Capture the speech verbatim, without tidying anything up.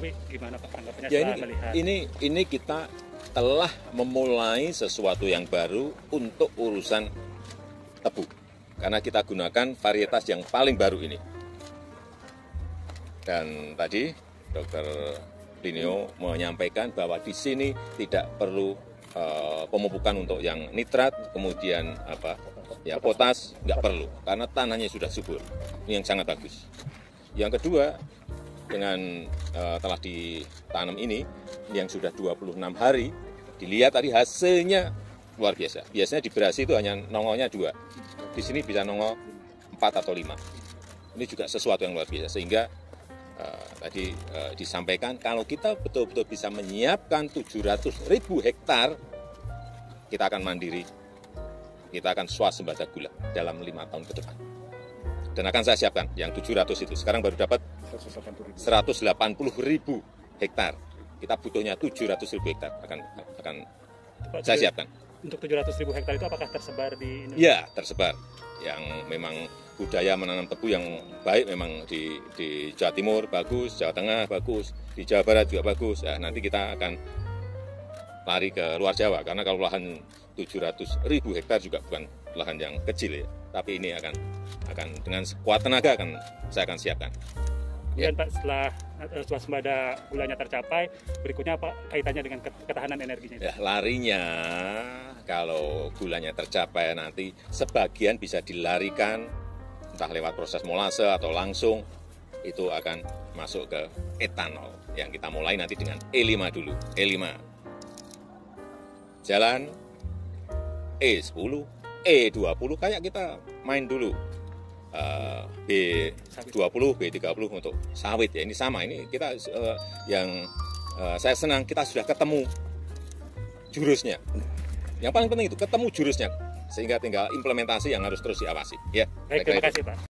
Tapi gimana Pak tanggapannya Ya, setelah ini, melihat? ini ini kita telah memulai sesuatu yang baru untuk urusan tebu. Karena kita gunakan varietas yang paling baru ini. Dan tadi Dokter Plinio menyampaikan bahwa di sini tidak perlu uh, pemupukan untuk yang nitrat, kemudian apa ya potas, nggak perlu karena tanahnya sudah subur. Ini yang sangat bagus. Yang kedua, dengan uh, telah ditanam ini yang sudah dua puluh enam hari, dilihat tadi hasilnya luar biasa. Biasanya di beras itu hanya nongolnya dua, di sini bisa nongol empat atau lima. Ini juga sesuatu yang luar biasa, sehingga uh, tadi uh, disampaikan kalau kita betul-betul bisa menyiapkan tujuh ratus ribu hektar, kita akan mandiri, kita akan swasembada gula dalam lima tahun ke depan. Dan akan saya siapkan yang tujuh ratus itu. Sekarang baru dapat seratus delapan puluh ribu hektar. Kita butuhnya tujuh ratus ribu hektar. Akan akan Pak, saya siapkan. Untuk tujuh ratus ribu hektar itu apakah tersebar di Indonesia? Ya, tersebar. Yang memang budaya menanam tebu yang baik memang di, di Jawa Timur bagus, Jawa Tengah bagus, di Jawa Barat juga bagus. Nah, nanti kita akan lari ke luar Jawa, karena kalau lahan tujuh ratus ribu hektar juga bukan lahan yang kecil ya. Tapi ini akan akan dengan sekuat tenaga akan saya akan siapkan. Dan Pak, setelah uh, swasembada gulanya tercapai, berikutnya apa kaitannya dengan ketahanan energinya? Ya, larinya kalau gulanya tercapai nanti sebagian bisa dilarikan entah lewat proses molase atau langsung itu akan masuk ke etanol yang kita mulai nanti dengan E lima dulu. E lima jalan, E sepuluh, E dua puluh kayak kita main dulu. Uh, B dua puluh, B tiga puluh untuk sawit ya. Ini sama, ini kita uh, yang uh, saya senang kita sudah ketemu jurusnya. Yang paling penting itu ketemu jurusnya, sehingga tinggal implementasi yang harus terus diawasi ya. Baik, terima kasih Pak.